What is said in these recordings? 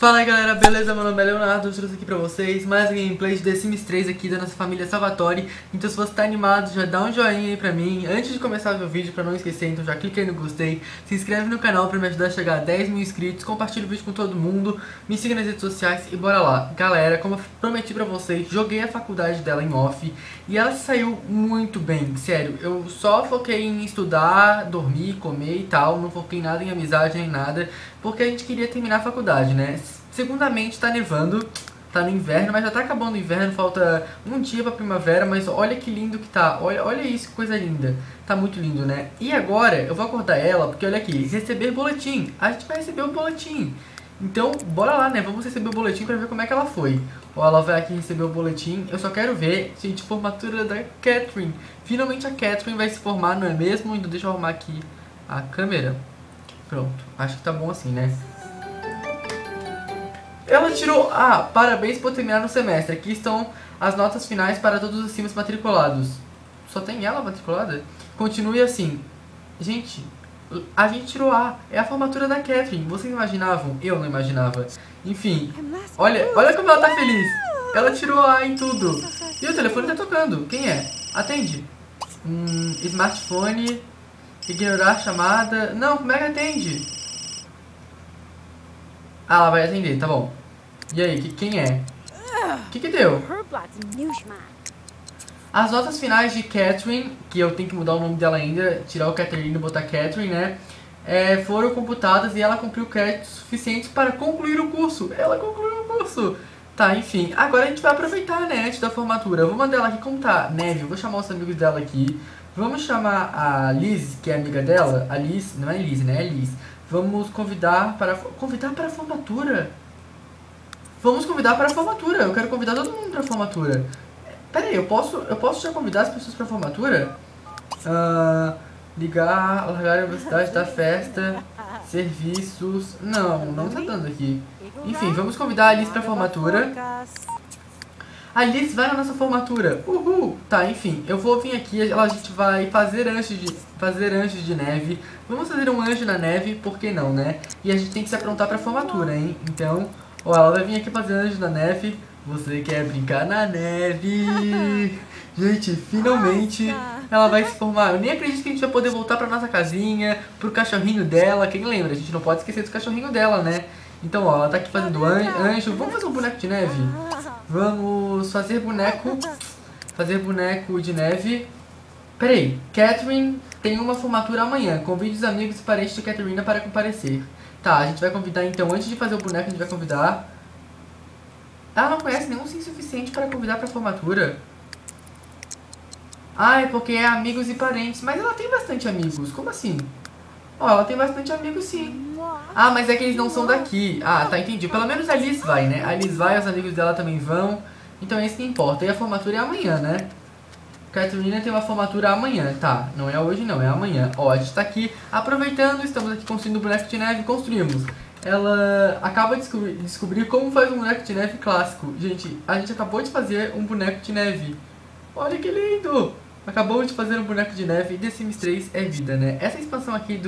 Fala aí galera, beleza? Meu nome é Leonardo, eu trouxe aqui pra vocês mais um gameplay de The Sims 3 aqui da nossa família Salvatore. Então se você tá animado, já dá um joinha aí pra mim. Antes de começar o meu vídeo, pra não esquecer, então já clica aí no gostei. Se inscreve no canal pra me ajudar a chegar a 10 mil inscritos. Compartilha o vídeo com todo mundo, me siga nas redes sociais e bora lá. Galera, como eu prometi pra vocês, joguei a faculdade dela em off e ela saiu muito bem, sério. Eu só foquei em estudar, dormir, comer e tal, não foquei nada em amizade nem nada, porque a gente queria terminar a faculdade, né? Segundamente tá nevando, tá no inverno, mas já tá acabando o inverno, falta um dia pra primavera, mas olha que lindo que tá, olha isso, que coisa linda, tá muito lindo, né? E agora eu vou acordar ela, porque olha aqui, receber boletim, a gente vai receber o boletim, então bora lá, né, vamos receber o boletim pra ver como é que ela foi. Ó, ela vai aqui receber o boletim, eu só quero ver, gente, formatura da Catherine, finalmente a Catherine vai se formar, não é mesmo? Então deixa eu arrumar aqui a câmera, pronto, acho que tá bom assim, né? Ela tirou... Ah, parabéns por terminar no semestre. Aqui estão as notas finais para todos os Sims matriculados. Só tem ela matriculada? Continue assim. Gente, a gente tirou A. É a formatura da Catherine. Vocês imaginavam? Eu não imaginava. Enfim, olha como ela tá feliz. Ela tirou A em tudo. E o telefone tá tocando. Quem é? Atende. Smartphone. Ignorar a chamada. Não, como é que atende? Ah, ela vai atender, tá bom. E aí, quem é? O que deu? As notas finais de Catherine, que eu tenho que mudar o nome dela ainda, tirar o Catherine e botar Catherine, né? Foram computadas e ela cumpriu créditos suficientes para concluir o curso. Ela concluiu o curso. Tá, enfim. Agora a gente vai aproveitar, né, antes da formatura. Eu vou mandar ela aqui como tá. Neve, eu vou chamar os amigos dela aqui. Vamos chamar a Liz, que é amiga dela. A Liz, não é Liz, né? É Liz. Vamos convidar para a formatura. Vamos convidar para a formatura. Eu quero convidar todo mundo para a formatura. Pera aí, eu posso já convidar as pessoas para a formatura? Ligar, largar a velocidade da festa, serviços... Não tá dando aqui. Enfim, vamos convidar a Alice para a formatura. A Alice vai na nossa formatura. Uhul! Tá, enfim, eu vou vir aqui, a gente vai fazer anjos de neve. Vamos fazer um anjo na neve, por que não, né? E a gente tem que se aprontar pra formatura, hein? Então, ó, ela vai vir aqui fazer anjo na neve. Você quer brincar na neve? Gente, finalmente ela vai se formar. Eu nem acredito que a gente vai poder voltar pra nossa casinha, pro cachorrinho dela. Quem lembra? A gente não pode esquecer do cachorrinho dela, né? Então, ó, ela tá aqui fazendo anjo. Vamos fazer um boneco de neve? Vamos fazer boneco de neve. Peraí, Catherine tem uma formatura amanhã. Convide os amigos e parentes de Catherine para comparecer. Tá, a gente vai convidar então, antes de fazer o boneco, a gente vai convidar. Ela não conhece nenhum sim suficiente para convidar para a formatura. Ah, é porque é amigos e parentes. Mas ela tem bastante amigos, como assim? Ó, ela tem bastante amigos sim. Ah, mas é que eles não são daqui. Ah, tá, entendi. Pelo menos a Liz vai, né? A Liz vai, os amigos dela também vão. Então é isso que importa. E a formatura é amanhã, né? Catherine tem uma formatura amanhã. Tá, não é hoje não, é amanhã. Ó, a gente tá aqui aproveitando, estamos aqui construindo o boneco de neve, construímos. Ela acaba de descobrir como faz um boneco de neve clássico. Gente, a gente acabou de fazer um boneco de neve. Olha que lindo! Acabou de fazer um boneco de neve e The Sims 3 é vida, né? Essa expansão aqui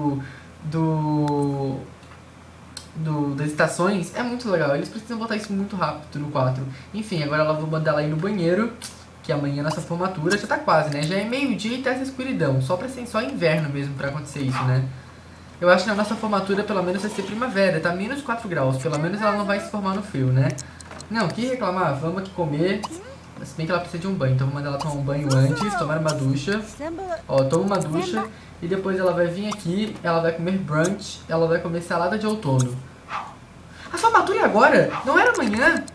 das estações é muito legal. Eles precisam botar isso muito rápido no 4. Enfim, agora ela vou mandar ela ir no banheiro, que amanhã nossa formatura já tá quase, né? Já é meio-dia e tá essa escuridão. Só pra ser só inverno mesmo pra acontecer isso, né? Eu acho que na nossa formatura pelo menos vai ser primavera. Tá menos 4 graus. Pelo menos ela não vai se formar no frio, né? Não, que reclamar. Vamos aqui comer. Se bem que ela precisa de um banho, então vou mandar ela tomar um banho antes, tomar uma ducha. Ó, toma uma ducha. E depois ela vai vir aqui, ela vai comer brunch, ela vai comer salada de outono. A formatura é agora? Não era amanhã?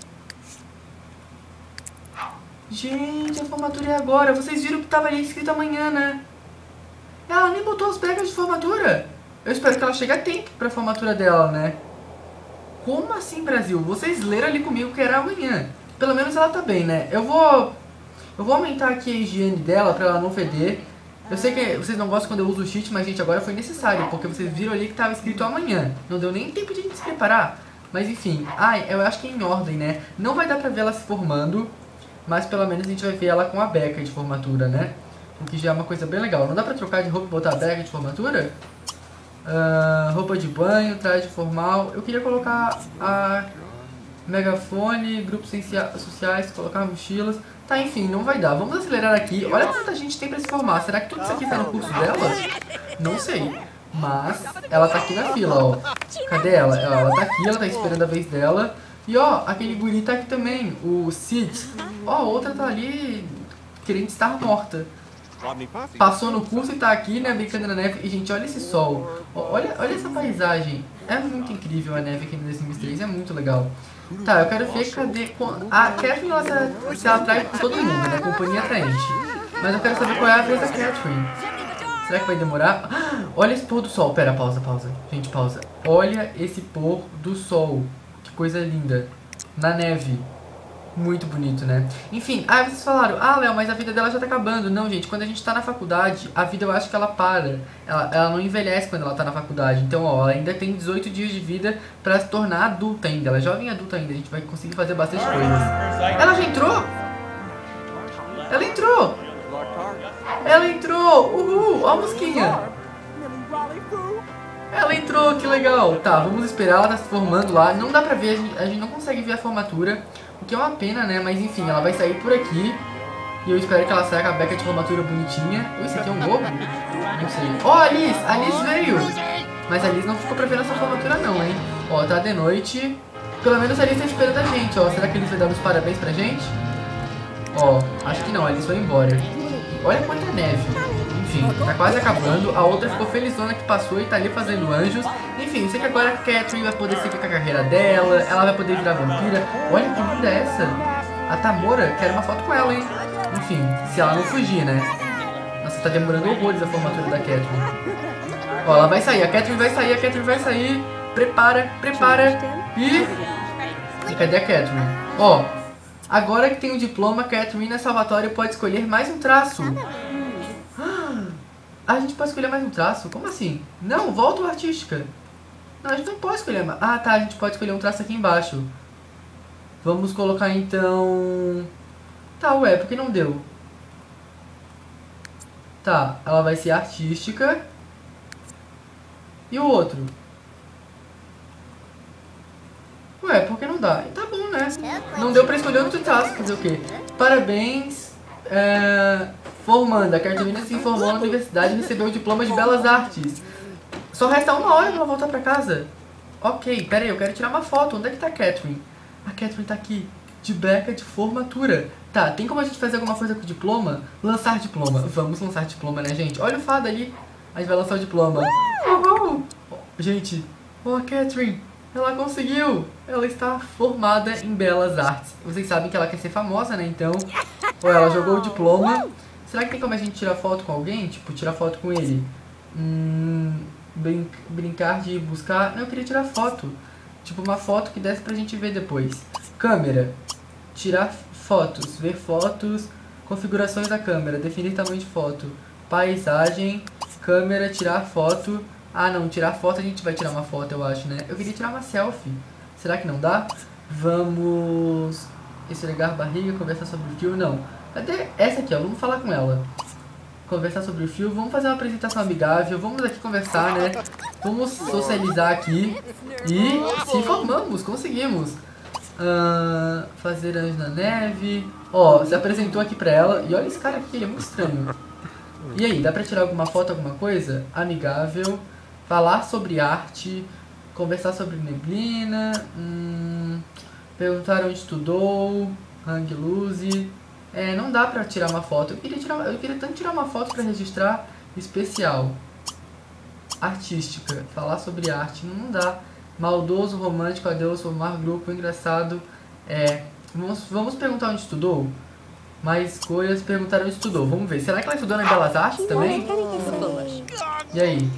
Gente, a formatura é agora. Vocês viram que tava ali escrito amanhã, né? Ela nem botou as becas de formatura. Eu espero que ela chegue a tempo pra formatura dela, né? Como assim, Brasil? Vocês leram ali comigo que era amanhã. Pelo menos ela tá bem, né? Eu vou aumentar aqui a higiene dela pra ela não feder. Eu sei que vocês não gostam quando eu uso o cheat, mas, gente, agora foi necessário, porque vocês viram ali que tava escrito amanhã. Não deu nem tempo de a gente se preparar. Mas, enfim. Eu acho que é em ordem, né? Não vai dar pra ver ela se formando, mas pelo menos a gente vai ver ela com a beca de formatura, né? O que já é uma coisa bem legal. Não dá pra trocar de roupa e botar a beca de formatura? roupa de banho, traje formal. Eu queria colocar a megafone, grupos sociais, colocar mochilas. Tá, enfim, não vai dar. Vamos acelerar aqui. Olha quanta gente tem pra se formar. Será que tudo isso aqui tá no curso dela? Não sei. Mas ela tá aqui na fila, ó. Cadê ela? Ela tá aqui, ela tá esperando a vez dela. E ó, aquele guri tá aqui também, o Sid. Ó, a outra tá ali querendo estar morta. Passou no curso e tá aqui, né, brincando na neve. E, gente, olha esse sol. Olha essa paisagem. É muito incrível a neve aqui no The Sims 3, é muito legal. Tá, eu quero ver cadê... A Catherine, ela se atrai com todo mundo, né, companhia atraente. Mas eu quero saber qual é a vez da Catherine. Será que vai demorar? Olha esse pôr do sol. Pera, pausa. Gente, pausa. Olha esse pôr do sol. Que coisa linda. Na neve. Muito bonito, né? Enfim, vocês falaram, Léo, mas a vida dela já tá acabando. Não, gente, quando a gente tá na faculdade, a vida eu acho que ela para. Ela não envelhece quando ela tá na faculdade. Então, ó, ela ainda tem 18 dias de vida pra se tornar adulta ainda. Ela é jovem adulta ainda. A gente vai conseguir fazer bastante coisas. Ela já entrou? Ela entrou! Ela entrou! Uhul! Ó a mosquinha! Ela entrou, que legal! Tá, vamos esperar, ela tá se formando lá. Não dá pra ver, a gente não consegue ver a formatura. O que é uma pena, né? Mas enfim, ela vai sair por aqui. E eu espero que ela saia com a beca de formatura bonitinha. Isso aqui é um bobo? Não sei. Ó, a Alice veio! Mas a Alice não ficou pra ver nossa formatura não, hein? Ó, tá de noite. Pelo menos a Alice tá esperando a gente, ó. Será que a Alice vai dar uns parabéns pra gente? Ó, acho que não, a Alice foi embora. Olha quanta neve. Enfim, tá quase acabando. A outra ficou felizona que passou e tá ali fazendo anjos. Enfim, sei que agora a Catherine vai poder seguir com a carreira dela. Ela vai poder virar vampira. Olha que linda é essa. A Tamora, quero uma foto com ela, hein. Enfim, se ela não fugir, né. Nossa, tá demorando horrores a formatura da Catherine. Ó, ela vai sair, a Catherine vai sair. Prepara. E cadê a Catherine? Ó, agora que tem o diploma, Catherine Salvatore pode escolher mais um traço. A gente pode escolher mais um traço? Como assim? Não, volta o artística. Não, a gente não pode escolher mais. Ah, tá, a gente pode escolher um traço aqui embaixo. Vamos colocar então... Tá, ué, por que não deu? Tá, ela vai ser artística. E o outro? Ué, por que não dá? Tá bom, né? Não deu pra escolher outro traço, fazer o quê? Parabéns, formanda. A Carolina se formou na universidade e recebeu o diploma de Belas Artes. Só resta 1 hora pra ela voltar pra casa. Ok, pera aí, eu quero tirar uma foto. Onde é que tá a Catherine? A Catherine tá aqui, de beca de formatura. Tá, tem como a gente fazer alguma coisa com o diploma? Lançar diploma. Vamos lançar diploma, né, gente? Olha o fado ali. A gente vai lançar o diploma. Gente, a Catherine, ela conseguiu. Ela está formada em Belas Artes. Vocês sabem que ela quer ser famosa, né? Então, ela jogou o diploma. Será que tem como a gente tirar foto com alguém? Tipo, tirar foto com ele? Brincar de buscar... Não, eu queria tirar foto. Tipo, uma foto que desse pra gente ver depois. Câmera. Tirar fotos. Ver fotos. Configurações da câmera. Definir tamanho de foto. Paisagem. Câmera. Tirar foto. Ah, não. Tirar foto a gente vai tirar uma foto, eu acho, né? Eu queria tirar uma selfie. Será que não dá? Vamos... esfregar a barriga. Conversar sobre o fio. Não. Cadê essa aqui, ó? Vamos falar com ela. Conversar sobre o fio. Vamos fazer uma apresentação amigável. Vamos aqui conversar, né? Vamos socializar aqui. E se formamos. Conseguimos. Fazer anjo na neve. Ó, se apresentou aqui pra ela. E olha esse cara aqui, ele é muito estranho. E aí, dá pra tirar alguma foto, alguma coisa? Amigável. Falar sobre arte. Conversar sobre neblina. Perguntar onde estudou. Hang loose. Não dá pra tirar uma foto. Eu queria tanto tirar uma foto pra registrar. Especial. Artística. Falar sobre arte. Não dá. Maldoso, romântico, adeus, formar grupo, engraçado. Vamos perguntar onde estudou? Mais escolhas, perguntar onde estudou. Vamos ver. Será que ela estudou na Belas Artes também? E aí?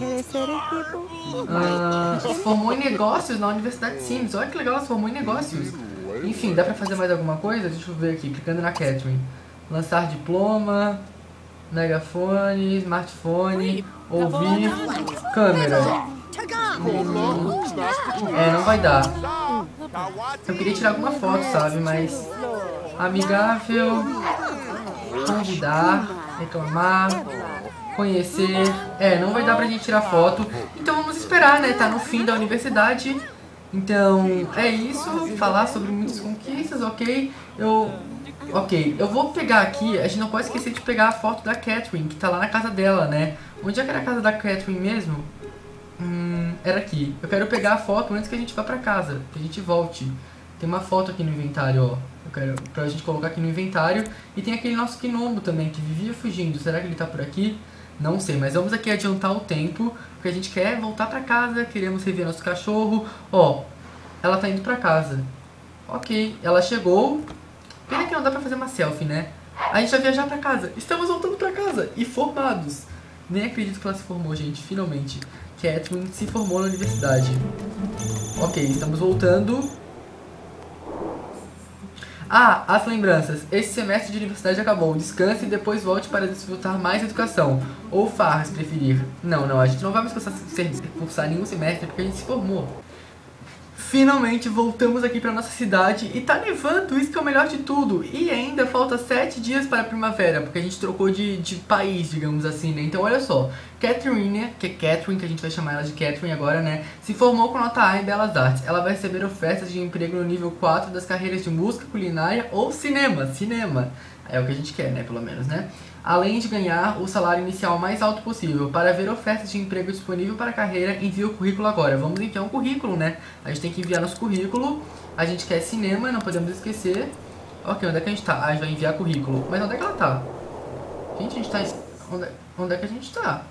Se formou em negócios na Universidade de Sims. Olha que legal, ela se formou em negócios. Enfim, dá pra fazer mais alguma coisa? Deixa eu ver aqui, clicando na Catherine. Lançar diploma, megafone, smartphone, ouvir, câmera. Não vai dar. Eu queria tirar alguma foto, sabe? Mas... amigável, convidar, reclamar, conhecer. Não vai dar pra gente tirar foto. Então vamos esperar, né? Tá no fim da universidade. Então é isso. Falar sobre muitas conquistas, ok? Eu vou pegar aqui. A gente não pode esquecer de pegar a foto da Catherine, que tá lá na casa dela, né? Onde é que era a casa da Catherine mesmo? Era aqui. Eu quero pegar a foto antes que a gente vá pra casa, que a gente volte. Tem uma foto aqui no inventário, ó. Eu quero pra gente colocar aqui no inventário. E tem aquele nosso Gnomo também, que vivia fugindo. Será que ele tá por aqui? Não sei, mas vamos aqui adiantar o tempo, porque a gente quer voltar pra casa, queremos rever nosso cachorro. Ó, ela tá indo pra casa. Ok, ela chegou. Pena que não dá pra fazer uma selfie, né? A gente vai viajar pra casa. Estamos voltando pra casa. E formados. Nem acredito que ela se formou, gente, finalmente. Catherine se formou na universidade. Ok, estamos voltando. Ah, as lembranças. Esse semestre de universidade acabou. Descanse e depois volte para desfrutar mais educação. Ou farra, se preferir. Não, a gente não vai mais cursar nenhum semestre porque a gente se formou. Finalmente voltamos aqui para nossa cidade e tá nevando, isso que é o melhor de tudo. E ainda falta 7 dias para a primavera, porque a gente trocou de país, digamos assim, né? Então olha só, Catherine, que é Catherine, que a gente vai chamar ela de Catherine agora, né? Se formou com nota A em Belas Artes. Ela vai receber ofertas de emprego no nível 4 das carreiras de música, culinária ou cinema. É o que a gente quer, né? Pelo menos, né? Além de ganhar o salário inicial mais alto possível. Para ver ofertas de emprego disponível para a carreira, envie o currículo agora. Vamos enviar um currículo, né? A gente tem que enviar nosso currículo. A gente quer cinema, não podemos esquecer. Ok, onde é que a gente tá? A gente vai enviar currículo. Mas onde é que ela tá? Gente, a gente tá... Onde é que a gente tá?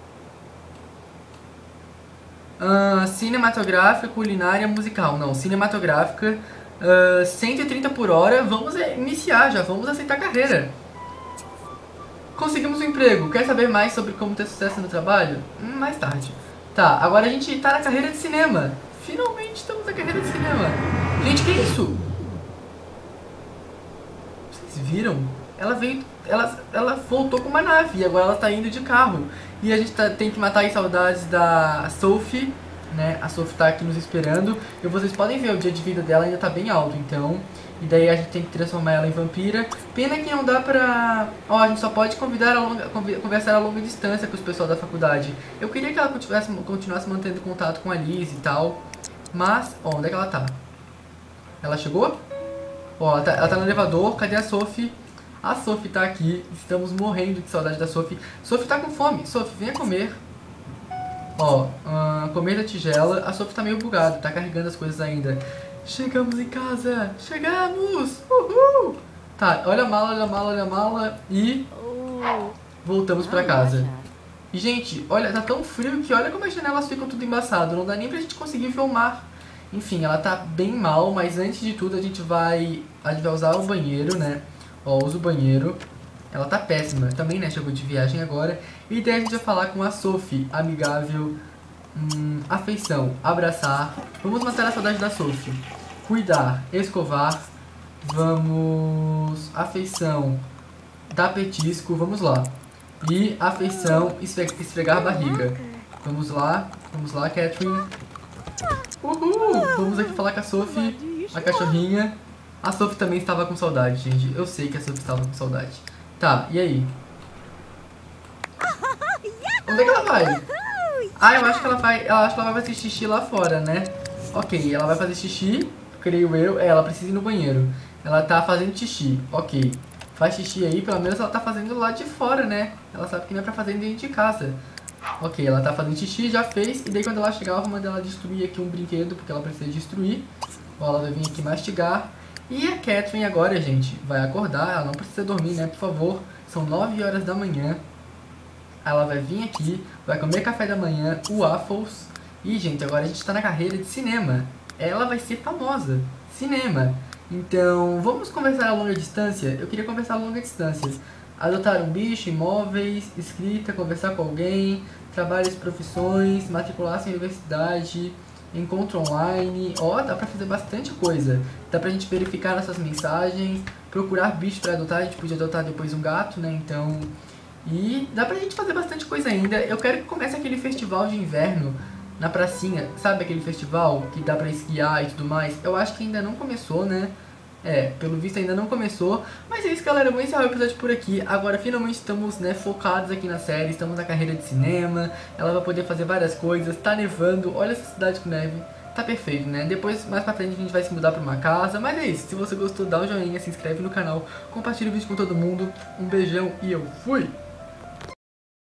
Cinematográfica, culinária, musical. Não, cinematográfica. 130 por hora. Vamos iniciar já. Vamos aceitar a carreira. Conseguimos um emprego. Quer saber mais sobre como ter sucesso no trabalho? Mais tarde. Tá, agora a gente tá na carreira de cinema. Finalmente estamos na carreira de cinema. Gente, que é isso? Vocês viram? Ela veio... Ela voltou com uma nave e agora ela tá indo de carro. E a gente tem que matar as saudades da Sophie, né? A Sophie tá aqui nos esperando. E vocês podem ver, o dia de vida dela ainda tá bem alto, então... E daí a gente tem que transformar ela em vampira. Pena que não dá pra... Ó, a gente só pode conversar a longa distância com os pessoal da faculdade. Eu queria que ela continuasse mantendo contato com a Liz e tal. Mas, ó, onde é que ela tá? Ela chegou? Ó, ela tá no elevador. Cadê a Sophie? A Sophie tá aqui. Estamos morrendo de saudade da Sophie. Sophie tá com fome. Sophie, venha comer. Ó, comer da tigela. A Sophie tá meio bugada, tá carregando as coisas ainda. Chegamos em casa! Chegamos! Uhul! Tá, olha a mala e... voltamos pra casa. E, gente, olha, tá tão frio que olha como as janelas ficam tudo embaçado. Não dá nem pra gente conseguir ver o mar. Enfim, ela tá bem mal, mas antes de tudo a gente vai usar o banheiro, né? Ó, usa o banheiro. Ela tá péssima. Também, né, chegou de viagem agora. E daí a gente vai falar com a Sophie, amigável... afeição, abraçar. Vamos matar a saudade da Sophie. Cuidar, escovar. Vamos... afeição, dar petisco. Vamos lá. E afeição, esfregar a barriga. Vamos lá, Catherine. Uhul! Vamos aqui falar com a Sophie, a cachorrinha. A Sophie também estava com saudade, gente. Eu sei que a Sophie estava com saudade. Tá, e aí? Onde é que ela vai? Ah, eu acho que ela vai fazer xixi lá fora, né? Ok, ela vai fazer xixi, creio eu. Ela precisa ir no banheiro. Ela tá fazendo xixi, ok. Faz xixi aí, pelo menos ela tá fazendo lá de fora, né? Ela sabe que não é pra fazer dentro de casa. Ok, ela tá fazendo xixi, já fez. E daí quando ela chegar, eu vou mandar ela destruir aqui um brinquedo, porque ela precisa destruir. Ó, ela vai vir aqui mastigar. E a Catherine agora, gente, vai acordar. Ela não precisa dormir, né? Por favor. São 9 horas da manhã. Ela vai vir aqui, vai comer café da manhã, waffles. E, gente, agora a gente tá na carreira de cinema. Ela vai ser famosa. Cinema. Então, vamos conversar a longa distância? Eu queria conversar a longa distância. Adotar um bicho, imóveis, escrita, conversar com alguém, trabalhos, profissões, matricular-se em universidade, encontro online. Ó, dá pra fazer bastante coisa. Dá pra gente verificar nossas mensagens, procurar bicho pra adotar. A gente podia adotar depois um gato, né? Então... E dá pra gente fazer bastante coisa ainda. Eu quero que comece aquele festival de inverno na pracinha. Sabe aquele festival que dá pra esquiar e tudo mais? Eu acho que ainda não começou, né? Pelo visto ainda não começou. Mas é isso, galera, vou encerrar o episódio por aqui. Agora finalmente estamos, né, focados aqui na série. Estamos na carreira de cinema. Ela vai poder fazer várias coisas. Tá nevando, olha essa cidade com neve. Tá perfeito, né? Depois, mais pra frente, a gente vai se mudar pra uma casa. Mas é isso, se você gostou, dá um joinha, se inscreve no canal, compartilha o vídeo com todo mundo. Um beijão e eu fui!